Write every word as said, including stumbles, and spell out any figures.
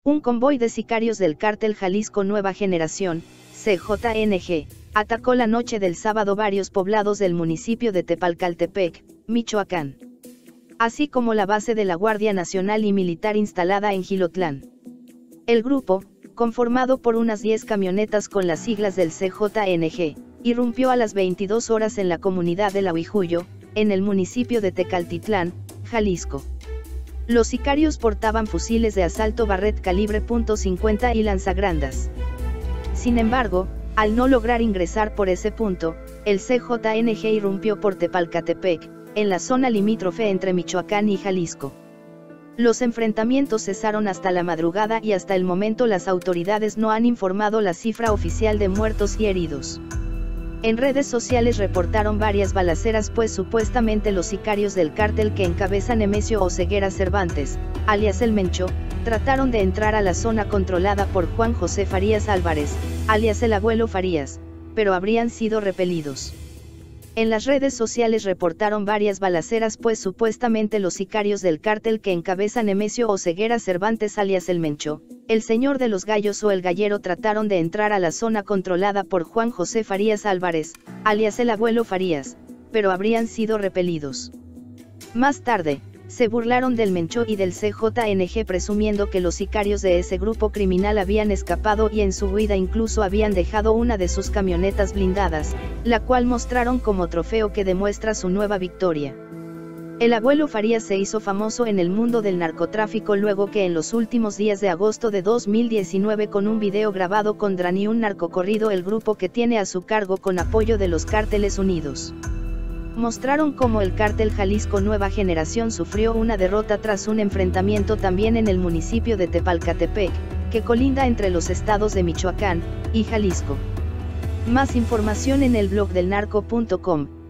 Un convoy de sicarios del cártel Jalisco Nueva Generación, C J N G, atacó la noche del sábado varios poblados del municipio de Tepalcaltepec, Michoacán, así como la base de la Guardia Nacional y Militar instalada en Jilotlán. El grupo, conformado por unas diez camionetas con las siglas del C J N G, irrumpió a las veintidós horas en la comunidad de La Huijuyo, en el municipio de Tecaltitlán, Jalisco. Los sicarios portaban fusiles de asalto Barrett calibre punto cincuenta y lanzagrandas. Sin embargo, al no lograr ingresar por ese punto, el C J N G irrumpió por Tepalcatepec, en la zona limítrofe entre Michoacán y Jalisco. Los enfrentamientos cesaron hasta la madrugada y hasta el momento las autoridades no han informado la cifra oficial de muertos y heridos. En redes sociales reportaron varias balaceras pues supuestamente los sicarios del cártel que encabezan Nemesio Oseguera Cervantes, alias El Mencho, trataron de entrar a la zona controlada por Juan José Farías Álvarez, alias El Abuelo Farías, pero habrían sido repelidos. En las redes sociales reportaron varias balaceras pues supuestamente los sicarios del cártel que encabezan Nemesio Oseguera Cervantes alias El Mencho, el Señor de los Gallos o El Gallero trataron de entrar a la zona controlada por Juan José Farías Álvarez, alias El Abuelo Farías, pero habrían sido repelidos. Más tarde, se burlaron del Mencho y del C J N G presumiendo que los sicarios de ese grupo criminal habían escapado y en su huida incluso habían dejado una de sus camionetas blindadas, la cual mostraron como trofeo que demuestra su nueva victoria. El Abuelo Farías se hizo famoso en el mundo del narcotráfico luego que en los últimos días de agosto de dos mil diecinueve con un video grabado con Drani un narcocorrido el grupo que tiene a su cargo con apoyo de los Cárteles Unidos. Mostraron cómo el cártel Jalisco Nueva Generación sufrió una derrota tras un enfrentamiento también en el municipio de Tepalcatepec, que colinda entre los estados de Michoacán y Jalisco. Más información en el blog del narco punto com.